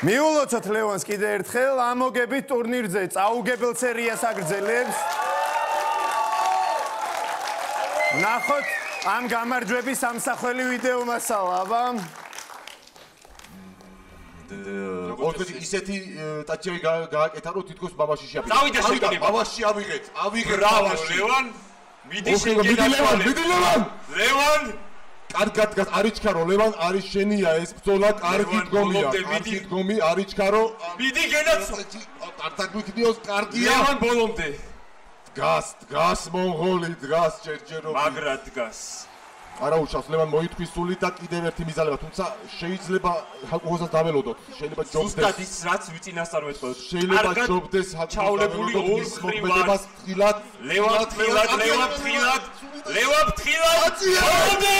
მიულოცოთ ლევანს კიდე ერთხელ, ამოგებით ტურნირზე წაუგებელ სერიას აგრძელებს. ნახოთ ამ გამარჯვების სამსახველი ვიდეო მასალა, აბა. ოღონდ ისეთი ტაჩები გააკეთა რომ თითქოს ბაბაში შეაფიქრა. დავიდა შეკრიბა. ბაბაში ავიღეთ. ბრავო ლევან. მიდი ლევან. ლევან. კარგად არიჩქარო ლევან არის შენია ეს ბრძოლა კარგი დგომია. კარგი დგომი არიჩქარო. მიდი გენაცო. არტაგვიქდიოს კარგია. ლევან ბოლომდე. დგას მონღოლი დგას ჯერჯერობით. მაგრა დგას. არა უშავს ლევან მოითქვის სული და კიდევ ერთი მიზალება, თუმცა შეიძლება ჰაკუჰოსაც დაველოდოთ. შეიძლება ჯობდეს. ზუსტად ის რაც ვიწინასწარ მეთქვა. შეიძლება ჯობდეს ჩავლებული ორ მოქმედებას ფრთხილად. ლევან ფრთხილად. ლევან ფრთხილად. ბოლომდე.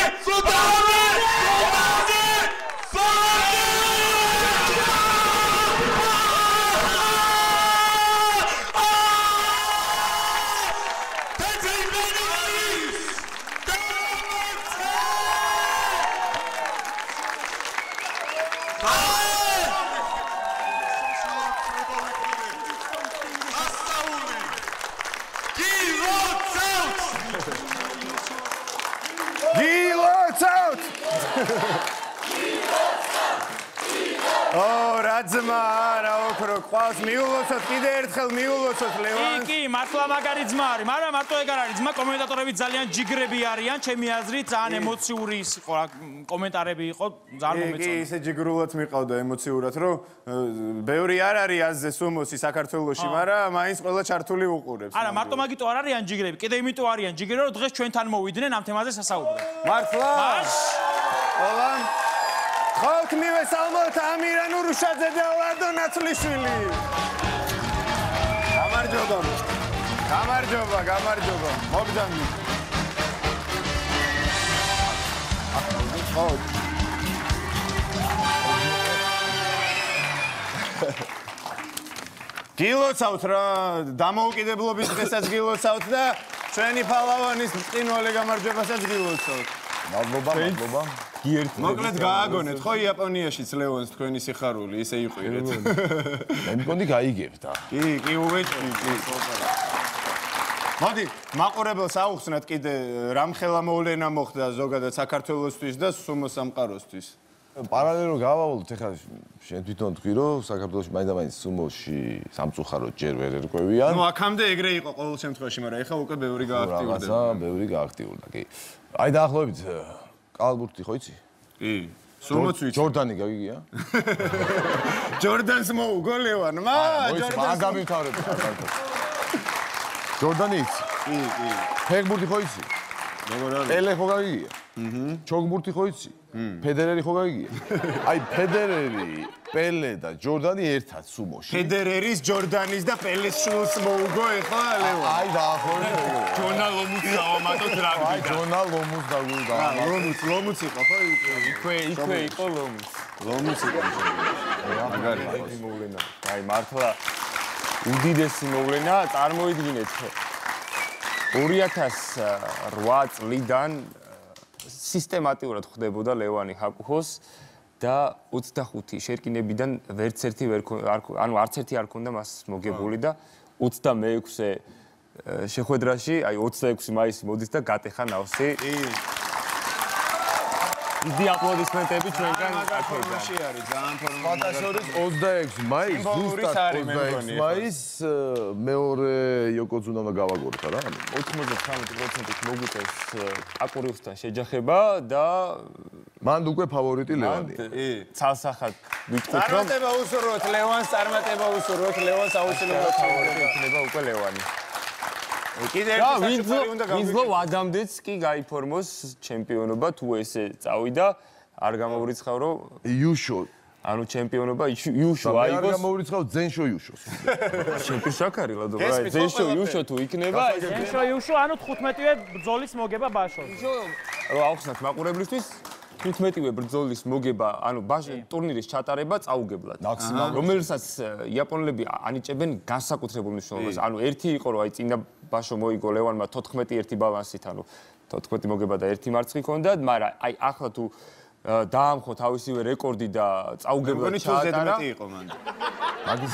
რაძმა არა ოქრო ყავს მიულოცოთ კიდე ერთხელ მიულოცოთ ლევანს კი მართლა მაგარი ძმა არის მაგრამ მარტო ეგ არ არის ძმა კომენტატორები ძალიან ჯიგრები არიან ჩემი აზრით ძალიან ემოციური იყო კომენტარები იყო ძალიან მომეწონა კი ისე ჯიგრულად მიყავდა ემოციურად რომ ბევრი არ არის აზზე სუმოსი საქართველოში მაგრამ მაინც ყველა ჩართული უყურებს არა მარტო მაგიტო არ არიან ჯიგრები კიდე იმიტომ არიან ჯიგრები რომ დღეს ჩვენთან მოვიდნენ ამ თემაზე სასაუბრად მართლა ყველა ხალხ მივესალმოთ ამირა ნურუშაძე და ლადო ნაცლიშვილი. გამარჯობა. მოგძანდი. გილოცავთ რა, დამოუკიდებლობის დღესაც გილოცავთ და ჩვენი ფალავანის მყინვარე გამარჯვებასაც გილოცავთ. მადლობა. მოკლედ გააგონეთ ხო იაპონიაშიც ლევონს თქვენი სიხარული ისე იყვირეთ. მე მგონი გაიგებთ. კი უვეჭრი. მოდი მაყურებელს აუხსნათ კიდე რამხელა მოვლენა მოხდა ზოგადად საქართველოსთვის და სუმოს სამყაროსთვის. პარალელურად გავავალოთ ეხლა შენ თვითონ თქვი რომ საქართველოში მაინც სუმოში სამწუხაროდ ჯერ ვერ ერკვევიან. ნუ აქამდე ეგრე იყო ყოველ შემთხვევაში, მაგრამ ეხლა უკვე ბევრი გააქტიურდება. რაღაცა ბევრი გააქტიურდა, კი. აი დაახლოებით კალბურთი ხო იცი? კი. სუმოც ვიცი. ჯორდანი გაგიგია? ჯორდანს მოუგო ლევანმა, ჯორდანს გამივთავრებ. ჯორდანი იცი? კი. ფეგბურთი ხო იცი? როგორ არის? პელე ხო გაგიგია? ჩოგბურთი ხო იცი? ფედერერი ხო გაგიგია? აი ფედერერი, პელე და ჯორდანი ერთად სუმოში. ფედერერის, ჯორდანის და პელეს შულს მოუგო ეხლა ლევან. აი დაახლოებით ეგრე. ჯონა ლომუც დავამატოთ რაგბიდან. აი ჯონა ლომუს დაგვიდა. ლომუც იყო ხო? იქვე იყო ლომუც. ლომუც იყო. მაგარი მოვლენა. აი მართლა უდიდესი მოვლენა წარმოიდგინეთ 2008 წლიდან სისტემატურად ხდებოდა ლევანი ჰაკუჰოს და 25 შერკინებიდან არც ერთი არ ქონდა მას მოგებული და 26-ე შეხვედრაში, აი 26 მაისი მოდის და გატეხა ნავსი. დიდი აპლოდისმენტები ჩვენგან აქედან. არის ძალიან ფანტასტიკური 26 მაის, ზუსტად 26 მაის მეორე იოკოძუნამა გავაგორდა რა. 99% მოგვიწევს აკურიუსთან შეჯახება და მანდ უკვე ფავორიტი ლევანი. ცალსახად ვიტყვით რომ წარმატება უსურვოთ ლევანს აუცილებლად ფავორიტი იქნება უკვე ლევანი. კიდე ერთი საჩუქარი უნდა ვინც ლო ადამიანს კი გაიფორმოს ჩემპიონობა თუ ესე წავიდა არ გამოვრიცხავ რომ იუშო ანუ ჩემპიონობა იუშო აი აიგოს არ გამოვრიცხავ ძენშო იუშოს ჩემპიონი საკარი ლადო ძენშო იუშო თუ იქნება ძენშო იუშო ანუ 15-ვე ბრძოლის მოგება ბაშოს რომ აუხსნათ მაყურებლისთვის 15-ვე ბრძოლის მოგება ანუ ტურნირის ჩატარება წაუგებლად მაქსიმალურად რომელსაც იაპონელები ანიჭებენ განსაკუთრებულ მნიშვნელობას ანუ ერთი იყო რომ აი წინა ბაშო მოიგო ლევანმა 14-1 ბალანსით ანუ 14 მოგება და 1 მარცხი ჰქონდა მაგრამ აი ახლა თუ დაამხო თავისივე რეკორდი და წაუგებლად მეგონი ჩაატარა. თულზე იყო მან. მაგის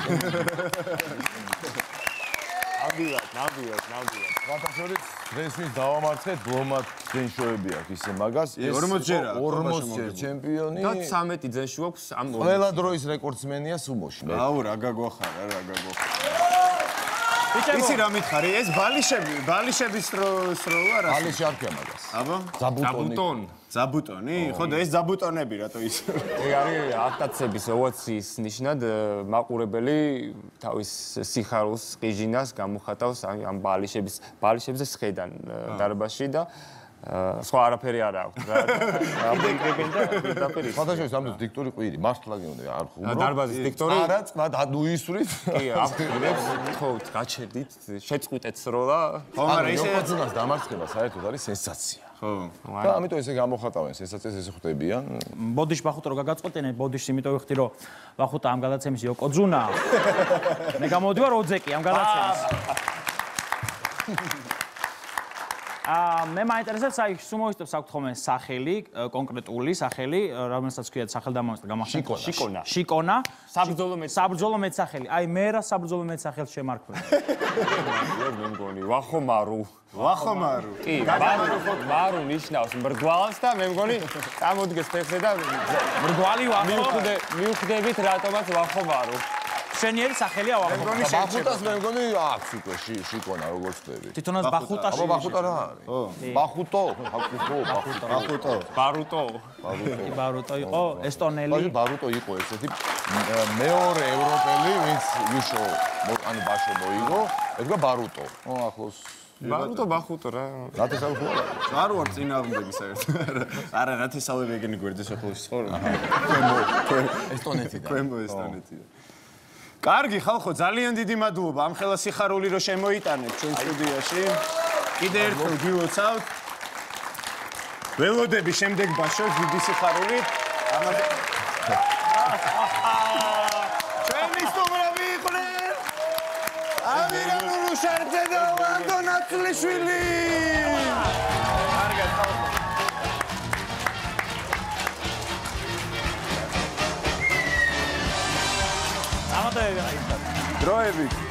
ნაბიჯად. ფათაშორის დღეს ვინც დავამარცხეთ ბლომად ძენშოები აქვს ისე მაგას 40 ჯერა 40 ჯერ ჩემპიონი და 13 ძენში აქვს ამ ყველა დროის რეკორდსმენია სუმოში მე აუ რა გაგვახარა რა გაგვახარა. ბიჭებო, ისი რა მითხარი ეს ბალიშების სროლა რა? ალიში არქია მაგას აბა? საბუტონ. ზაბუტონი? ხო და ეს ზაბუტონები რატო ის? ეგ არის აქტაცების ოვაციის ნიშნად მაყურებელი თავის სიხარულს, ყიჟინას გამოხატავს ამ ბალიშებზე სხედან დარბაზში და სხვა არაფერი არ აქვს რა. იდეკებენ და პირდაპირ. ფათაშორის ამ დიქტორი ყვირი მართლა გეუნდა არ ხუმრო დარბაზის დიქტორი არა წყნად ნუ ისვრით კი აფრინებს თხოვთ გაჩერდით შეწყვიტეთ სროლა ხო მაგრამ ისე ისე დამარცხება საერთოდ არის სენსაცია ხო. და ამიტომ ესე გამოხატავენ სენსაციას ესე ხვდებიან ბოდიში ვახუტო რომ გაგაწყვეტინე, ბოდიში იმიტომ ვიხდი რომ ვახუტა ამ გადაცემის იოკოძუნა. მე გამოვდივარ ოძეკი ამ გადაცემის. მე მაინტერესებს აი სუმოისტებს აქვთ ხოლმე სახელი, კონკრეტული სახელი, რომელსაც ქვიათ სახელდამოწმე გამახსენებელია. შიკონა. საბრძოლო მეტსახელი. აი მე რა საბრძოლო მეტსახელს შემარქმევ. მე მგონი ვახომარუ. ვახომარუ. კი, მარუ ნიშნავს მრგვალს და მე მგონი წამოდგეს ფეხზე და მრგვალი ვახო. მივხვდებით რატომაც ვახომარუ. შენიერი სახელია ვახო. ბახუტას მე მგონი აქვს უკვე შიკონა როგორც ხდები თვითონაც ბახუტაში. აბა ბახუტა რა არის ბახუტო ბახუტო ბარუტო იყო ესტონელი. ბარუტო იყო ესეთი მეორე ევროპელი ვინც იუშო ანუ ბაშო მოიგო ეგა ბარუტო ახლოს ბარუტო ბახუტო რა რათესავი ხო არ ვარ წინააღმდეგი საერთოდ. არა რათესავები ეგენი გვერდზე ხოლმე ცხოვრობ. ესტონეთიდან ქვემო ესტონეთიდან. კარგი ხალხო, ძალიან დიდი მადლობა ამ ხელა სიხარული რომ შემოიტანეთ ჩვენ სტუდიაში. კიდე ერთხელ გილოცავთ. ველოდები შემდეგ ბაშოს დიდი სიხარულით. ჩვენი სტუმრები იყვნენ ამირა ნურუშარძე და ვანდო ნაცლიშვილი. კარგად ხალხო. ამათე დროებით